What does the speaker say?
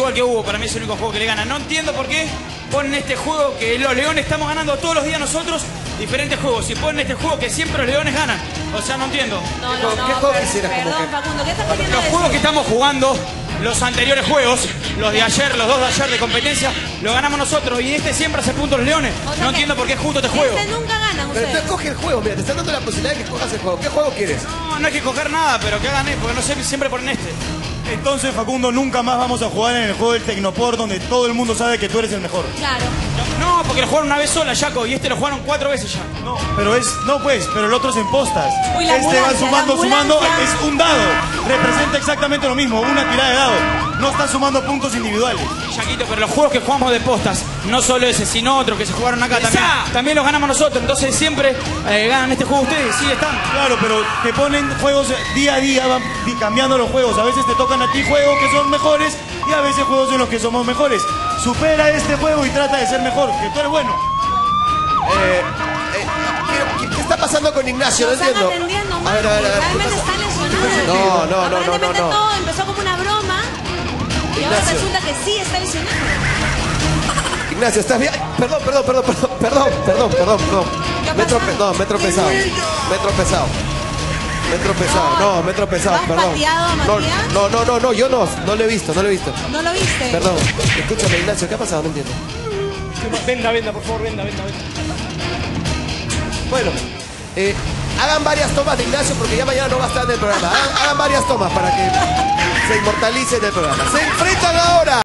fútbol que hubo. Para mí es el único juego que le gana. No entiendo por qué ponen este juego que los Leones estamos ganando todos los días nosotros diferentes juegos. Y ponen este juego que siempre los Leones ganan. O sea, no entiendo. ¿Qué juego quisieras? Perdón, Facundo, ¿qué estás poniendo Los juegos que estamos jugando, los anteriores juegos, los de ayer, los dos de ayer de competencia, lo ganamos nosotros. Y este siempre hace puntos los Leones. O sea No entiendo por qué es justo este juego. Este nunca ganan Pero ustedes. tú escoge el juego, mira, te están dando la posibilidad de que escojas el juego. ¿Qué juego quieres? No, no hay que coger nada, pero que hagan porque no sé, siempre ponen este. Entonces, Facundo, nunca más vamos a jugar en el juego del Tecnopor donde todo el mundo sabe que tú eres el mejor. Claro. No, porque lo jugaron una vez sola, Jaco, y este lo jugaron 4 veces ya. No, pero pero el otro es en postas. Uy, la Este va ambulancia, sumando, la ambulancia. es un dado. Representa exactamente lo mismo, una tirada de dado. No está sumando puntos individuales. Jaquito, pero los juegos que jugamos de postas, no solo ese, sino otros que se jugaron acá también los ganamos nosotros. Entonces siempre ganan este juego ustedes, sí están. Claro, pero te ponen juegos día a día, van cambiando los juegos. A veces te tocan a ti juegos que son mejores y a veces juegos en los que somos mejores. Supera este juego y trata de ser mejor, que tú eres bueno. ¿Qué está pasando con Ignacio? No Están entiendo. atendiendo A mal, ver, realmente está lesionado. No. Aparentemente todo empezó como una broma y ahora Ignacio. resulta que sí está lesionado. Ignacio, ¿estás bien? Ay, perdón. ¿Qué pasa? Me he tropezado. Me he tropezado, ¿Lo has perdón. pateado a Matías? No, yo no lo he visto. ¿No lo viste? Perdón. Escúchame, Ignacio, ¿qué ha pasado? No entiendo. Venda, por favor, venda. Bueno, hagan varias tomas de Ignacio porque ya mañana no va a estar en el programa. Hagan varias tomas para que se inmortalice en el programa. Se enfrentan ahora.